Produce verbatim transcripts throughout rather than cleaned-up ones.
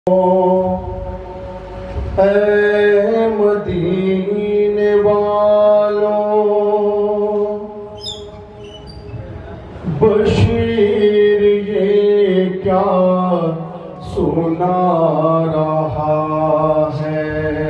ऐ मदीने वालों, बशीर ये क्या सुना रहा है।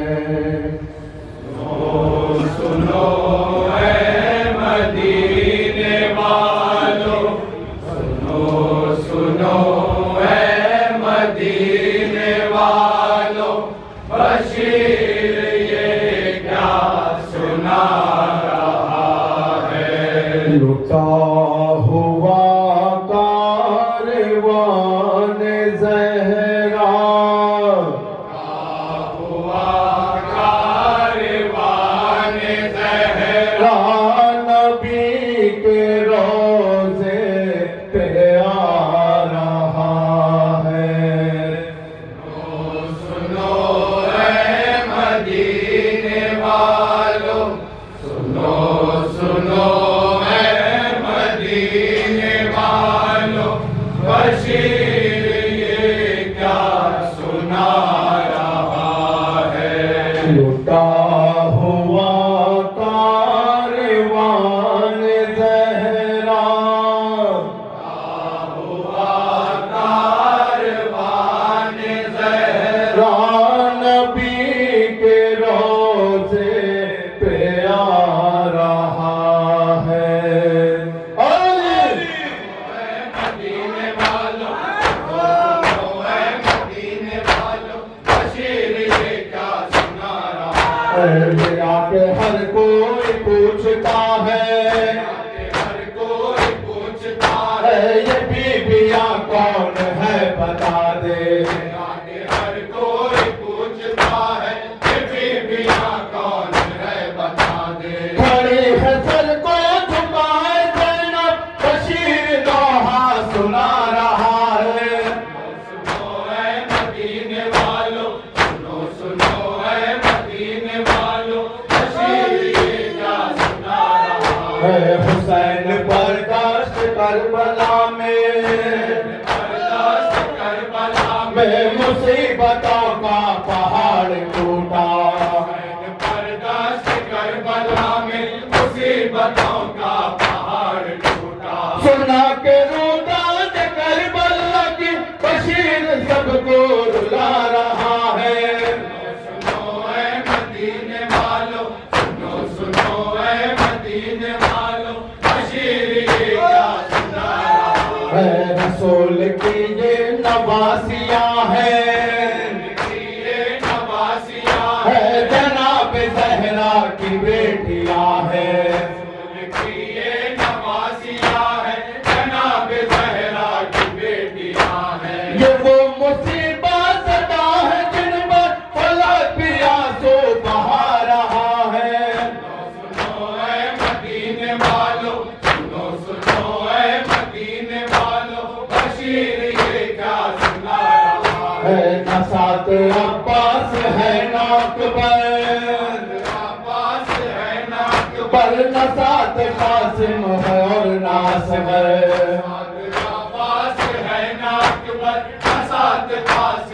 सुनो सुनो ऐ मदीने वालों, सुनो सुनो ऐ मदीने वालों, बशीर ये क्या सुना रहा है। लुटा हुआ कारवान ज़हरा, हुआ कारवान ज़हरा, नबी के रोज़े पे आ रहा है। सुनो ऐ मदीने वालों, सुनो सुनो ऐ मदीने वालों, बशीर ये क्या सुना रहा है। लुटा हुआ कारवान ज़हरा, हुआ कारवान ज़हरा, नबी के रोज़े पे आ रहा है। मदीने वालों, सुनो ऐ मदीने वालों, बशीर ये क्या सुना रहा है। आके हर कोई पूछता है, हर कोई पूछता है, ये बीबियाँ कौन है बता दे। आगे हर कोई पूछता है, ये बीबियाँ कौन है बता दे। खड़ी है सर को झुकाए ज़ैनब, बशीर दोहा सुना रहा है। सुनो ऐ मदीने वालों, सुनो सुनो ऐ मदीने वालों, बशीर ये क्या सुना रहा है। है हुसैन बर्दाश्त करबला में, बर्दाश्त करबला में, में मुसीबतों का पहाड़ टूटा। बर्दाश्त करबला में, मुसीबतों का पहाड़ टूटा। सुना के रोता करबला की, बशीर सबको रुला रहा है। सुनो ऐ मदीने वालों, सुनो सुनो ऐ मदीने वालों, बशीर ये क्या सुना रहा है। है रसूल की ये नवासियाँ हैं, ये नवासियाँ है जनाब ज़हरा की बेटियाँ हैं। ये नवासियाँ है, जनाब ज़हरा की बेटियाँ हैं। ये वो मुसीबत ज़दा है जिन पर फलक भी आंसू बहा रहा है। सुनो ऐ मदीने वालों, सुनो सुनो ऐ मदीने वालों, बशीर ये क्या सुना रहा है। है न साथ अब्बास है न अकबर, अब्बास है ना पर न साथ कासिम है और नासगर। अब्बास है ना अकबर, न साथ कासिम